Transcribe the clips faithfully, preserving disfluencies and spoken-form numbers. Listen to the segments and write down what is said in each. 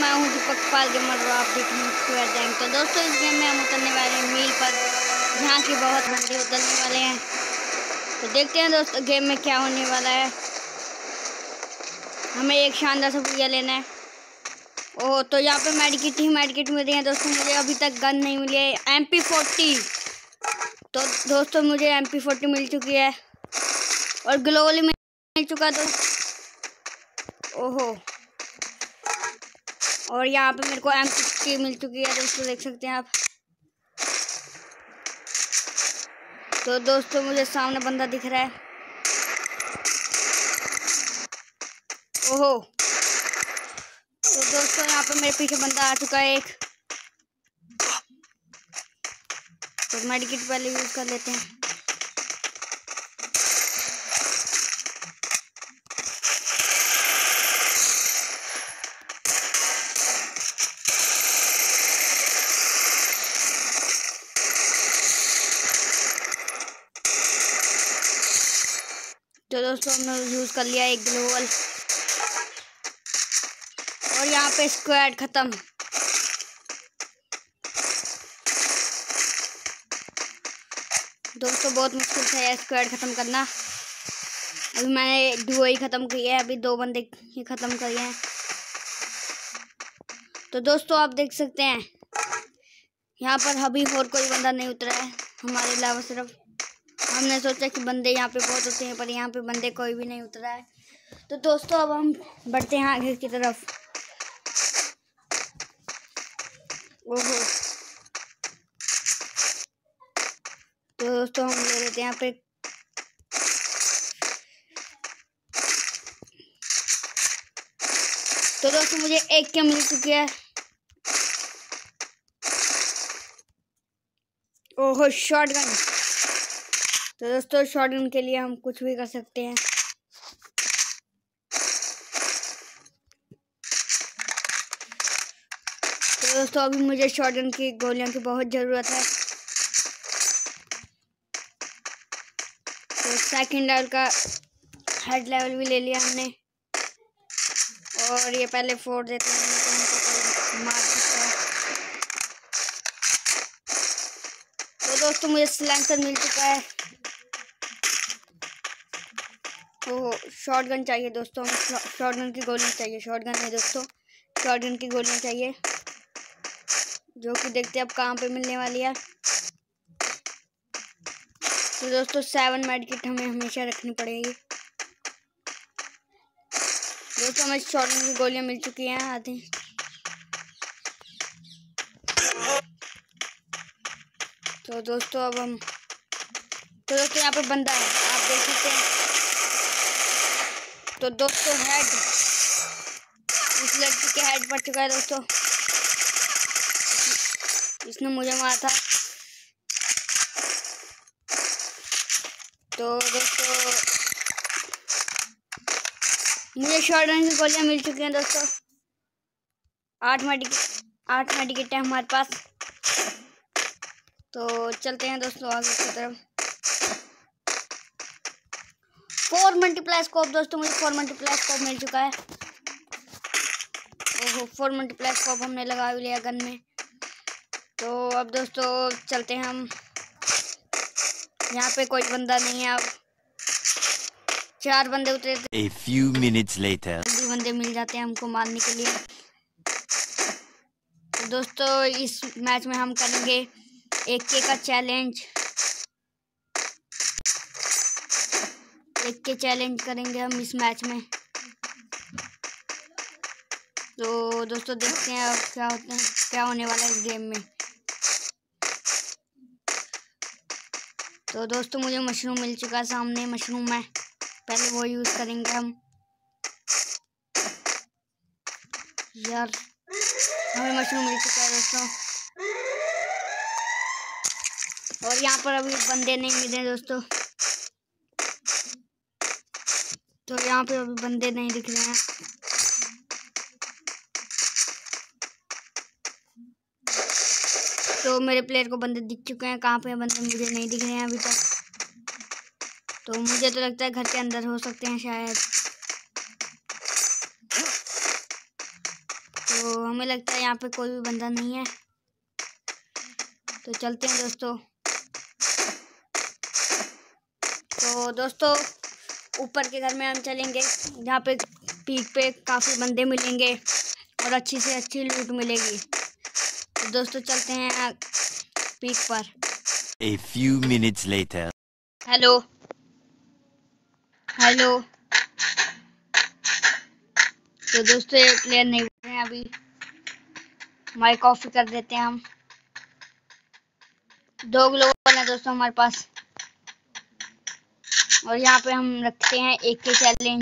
मैं हूँ दीपकपाल गेमर और आप देख रहे हैं। तो दोस्तों इस गेम में हम उतरने वाले हैं मील पर, जहाँ की बहुत बंदे उतरने वाले हैं। तो देखते हैं दोस्तों गेम में क्या होने वाला है। हमें एक शानदार सा भैया लेना है। ओह तो यहाँ पे मेडिकिट ही मेडिकिट मिल रही है दोस्तों। मुझे अभी तक गन नहीं मिली है, एम पी फोर्टी। तो दोस्तों मुझे एम पी फोर्टी मिल चुकी है और ग्लोवली मिल चुका। तो ओहो, और यहाँ पे मेरे को एम सिक्सटी मिल चुकी है दोस्तों, देख सकते हैं आप। तो दोस्तों मुझे सामने बंदा दिख रहा है। ओहो, तो दोस्तों यहाँ पे मेरे पीछे बंदा आ चुका है एक। तो मेडिकेट पहले यूज कर लेते हैं। तो दोस्तों हमने यूज कर लिया एक ग्लोवल और यहाँ पे स्क्वाड खत्म। दोस्तों बहुत मुश्किल से है स्क्वाड खत्म करना। अभी मैंने डुओ ही खत्म किया है, अभी दो बंदे ही खत्म किए हैं। तो दोस्तों आप देख सकते हैं यहाँ पर अभी और कोई बंदा नहीं उतरा है हमारे अलावा। सिर्फ हमने सोचा कि बंदे यहाँ पे बहुत होते हैं, पर यहाँ पे बंदे कोई भी नहीं उतरा है। तो दोस्तों अब हम बढ़ते हैं आगे की तरफ। ओहो, तो दोस्तों हम ले लेते हैं यहाँ पे। तो दोस्तों मुझे एक क्या मिल चुकी है। ओहो शॉटगन। तो दोस्तों शॉटगन के लिए हम कुछ भी कर सकते हैं। तो दोस्तों अभी मुझे शॉटगन की गोलियों की बहुत ज़रूरत है। तो सेकंड लेवल का हेड लेवल भी ले लिया हमने और ये पहले फोड़ देते हैं, तो हमको मार सकता है। तो दोस्तों मुझे सिलेंसर मिल चुका है। तो शॉटगन चाहिए दोस्तों, शॉटगन की गोलियां चाहिए। शॉटगन है दोस्तों, शॉटगन की गोलियां चाहिए, जो कि देखते हैं अब कहाँ पे मिलने वाली है। तो दोस्तों सेवन मेडिकेट हमें हमेशा रखनी पड़ेगी। दोस्तों हमें शॉटगन की गोलियां मिल चुकी हैं आधी। तो दोस्तों अब हम तो दोस्तों यहाँ पे बंदा है, आप देख सकते हैं। तो दोस्तों हेड, उस लड़की के हेड पड़ चुका है दोस्तों, इसने मुझे मारा था। तो दोस्तों मुझे शॉटगन की गोलियां मिल चुकी हैं दोस्तों। आठ मेडिकेट आठ मेडिकेट है हमारे पास। तो चलते हैं दोस्तों आगे की तरफ। फोर मल्टीप्लाई स्कोप दोस्तों, मुझे फोर मल्टीप्लाई स्कोप मिल चुका है। ओहो, फोर मल्टीप्लाई स्कोप हमने लगा भी लिया गन में। तो अब दोस्तों चलते हैं हम। यहाँ पे कोई बंदा नहीं है। अब चार बंदे उतरे थे। A few minutes later. जल्दी बंदे मिल जाते हैं हमको मारने के लिए। तो दोस्तों इस मैच में हम करेंगे एक के का चैलेंज। एक के चैलेंज करेंगे हम इस मैच में। तो दोस्तों देखते हैं अब क्या होता है, क्या होने वाला है इस गेम में। तो दोस्तों मुझे मशरूम मिल चुका है सामने। मशरूम है, पहले वो यूज करेंगे हम। यार हमें मशरूम मिल चुका है दोस्तों, और यहाँ पर अभी बंदे नहीं मिले दोस्तों। तो यहाँ पे अभी बंदे नहीं दिख रहे हैं। तो मेरे प्लेयर को बंदे दिख चुके हैं, कहाँ पे बंदे मुझे नहीं दिख रहे हैं अभी तक। तो मुझे तो लगता है घर के अंदर हो सकते हैं शायद। तो तो हमें लगता है यहाँ पे कोई भी बंदा नहीं है, तो चलते हैं दोस्तों। तो दोस्तों ऊपर के घर में हम चलेंगे, जहाँ पे पीक पे काफ़ी बंदे मिलेंगे और अच्छी से अच्छी लूट मिलेगी। तो दोस्तों चलते हैं पीक पर। A few minutes later. Hello hello. तो दोस्तों ये प्लेयर नहीं बोल रहे हैं अभी, माइक ऑफ कर देते हैं हम। दो ग्लोबल है दोस्तों हमारे पास, और यहाँ पे हम रखते हैं एक के चैलेंज।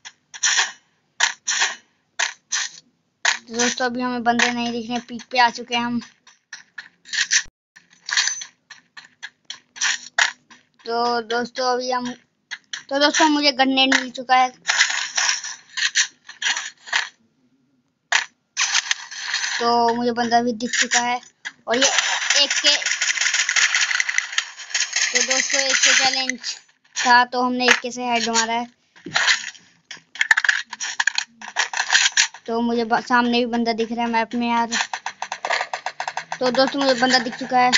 तो दोस्तों अभी हमें बंदे नहीं दिख रहे, पीक पे आ चुके हैं हम। तो दोस्तों अभी हम तो दोस्तों मुझे गन्नेड मिल चुका है। तो मुझे बंदा भी दिख चुका है, और ये एक के तो दोस्तों एक के चैलेंज था, तो हमने एक के से हेड मारा है। तो मुझे सामने भी बंदा दिख रहा है मैप में यार। तो दोस्तों मुझे बंदा दिख चुका है।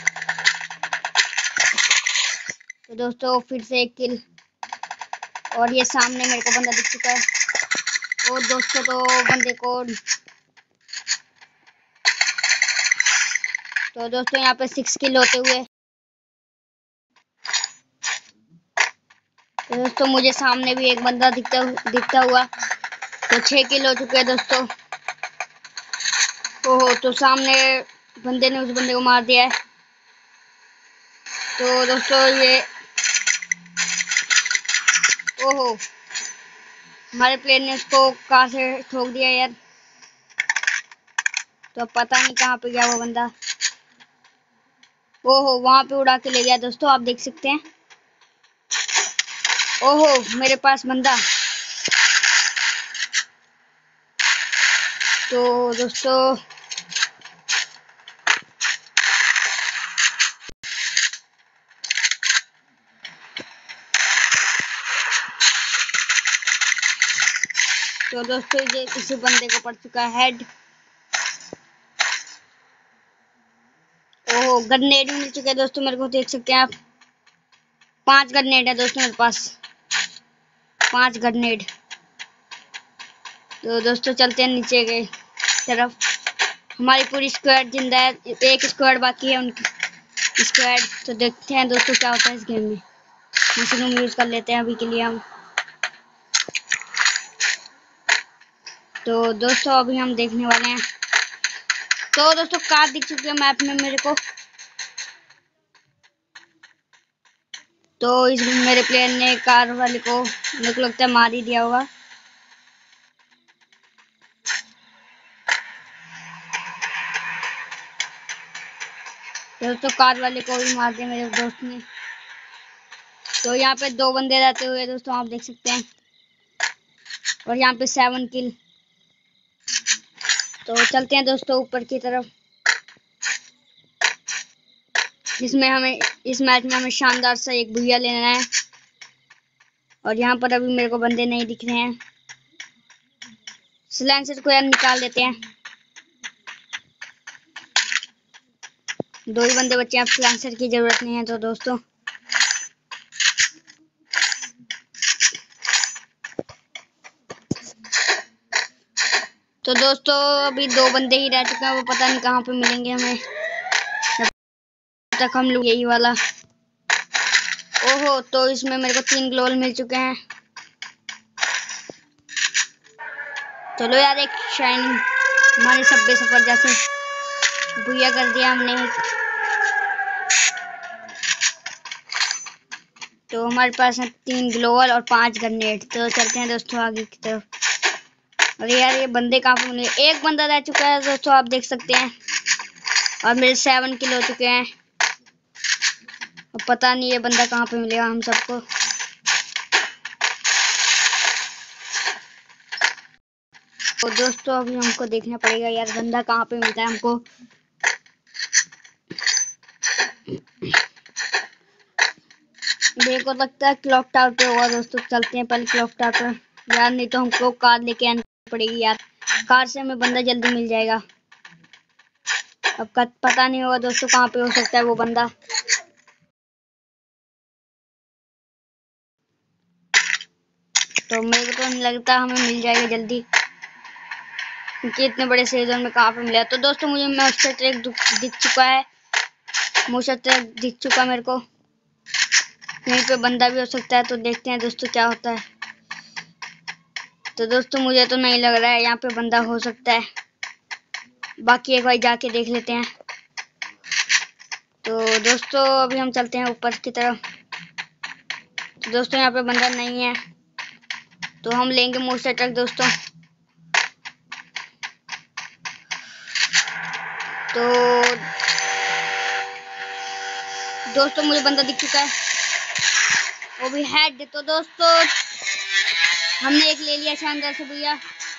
तो दोस्तों फिर से एक किल, और ये सामने मेरे को बंदा दिख चुका है। और दोस्तों तो बंदे को तो दोस्तों यहाँ पे सिक्स किल होते हुए। तो दोस्तों मुझे सामने भी एक बंदा दिखता दिखता हुआ, तो छह किल हो चुके हैं दोस्तों। ओहो, तो सामने बंदे ने उस बंदे को मार दिया है। तो दोस्तों ये ओहो, हमारे प्लेयर ने उसको कार से ठोक दिया यार। तो पता नहीं कहाँ पे गया वो बंदा। ओहो, वहां पे उड़ा के ले गया दोस्तों, आप देख सकते हैं। ओहो, मेरे पास बंदा। तो दोस्तों तो दोस्तों ये किसी बंदे को पड़ चुका है हेड। ओहो, ग्रेनेड मिल चुके हैं दोस्तों मेरे को, देख सकते हैं आप। पांच ग्रेनेड है दोस्तों मेरे पास, पांच ग्रेनेड। तो दोस्तों चलते हैं नीचे के तरफ। हमारी पूरी स्क्वाड जिंदा है, एक स्क्वाड बाकी है उनकी स्क्वाड। तो देखते हैं दोस्तों क्या होता है इस गेम में। मशरूम यूज कर लेते हैं अभी के लिए हम। तो दोस्तों अभी हम देखने वाले हैं। तो दोस्तों कार दिख चुकी है मैप में मेरे को। तो इस मेरे प्लेयर ने कार वाले को मेरे को लगता है मार ही दिया होगा। दोस्तों कार वाले को भी मार दिया मेरे दोस्त ने। तो यहाँ पे दो बंदे रहते हुए दोस्तों आप देख सकते हैं, और यहाँ पे सेवन किल। तो चलते हैं दोस्तों ऊपर की तरफ, जिसमें हमें इस मैच में हमें शानदार सा एक भुइया लेना है। और यहाँ पर अभी मेरे को बंदे नहीं दिख रहे हैं। सिलेंसर को यार निकाल देते हैं, दो ही बंदे बच्चे हैं, अब सिलेंसर की जरूरत नहीं है। तो दोस्तों तो दोस्तों अभी दो बंदे ही रह चुके हैं, वो पता नहीं कहाँ पे मिलेंगे हमें, जब तक हम लोग यही वाला। ओहो, तो इसमें मेरे को तीन ग्लोल मिल चुके हैं। चलो यार, एक शाइनिंग हमारे सब्बे सफर जैसे भुइया कर दिया हमने। तो हमारे पास है तीन ग्लोवल और पांच ग्रेनेड। तो चलते हैं दोस्तों आगे की तरफ। अरे यार ये बंदे कहाँ पे मिले, एक बंदा रह चुका है दोस्तों आप देख सकते हैं, और मेरे सेवन किल हो चुके हैं। अब पता नहीं ये बंदा कहाँ पे मिलेगा हम सबको। तो दोस्तों अभी हमको देखना पड़ेगा यार बंदा कहाँ पे मिलता है हमको। मेरे को लगता है क्लॉक टावर पे होगा दोस्तों, चलते हैं पहले क्लॉक टावर पे यार, नहीं तो हमको कार लेके आनी पड़ेगी यार। कार से हमें बंदा जल्दी मिल जाएगा। अब पता नहीं होगा दोस्तों कहाँ पे हो सकता है वो बंदा। तो मेरे को तो नहीं लगता हमें मिल जाएगा जल्दी, क्योंकि इतने बड़े सीजन में कहाँ पे मिला। तो दोस्तों मुझे मॉन्स्टर ट्रक दिख चुका है, मॉन्स्टर ट्रक दिख चुका मेरे को। यहीं पे बंदा भी हो सकता है, तो देखते हैं दोस्तों क्या होता है। तो दोस्तों मुझे तो नहीं लग रहा है यहाँ पे बंदा हो सकता है, बाकी एक बार जाके देख लेते हैं। तो दोस्तों अभी हम चलते हैं ऊपर की तरफ। तो दोस्तों यहाँ पे बंदा नहीं है, तो हम लेंगे मॉन्स्टर ट्रक दोस्तों। तो दोस्तों मुझे बंदा दिख चुका है, वो भी हेड। तो दोस्तों हमने एक ले लिया शानदार से भैया।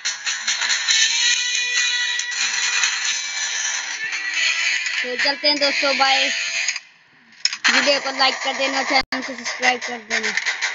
तो चलते हैं दोस्तों, बाय। वीडियो को लाइक कर देना, चैनल को सब्सक्राइब कर देना।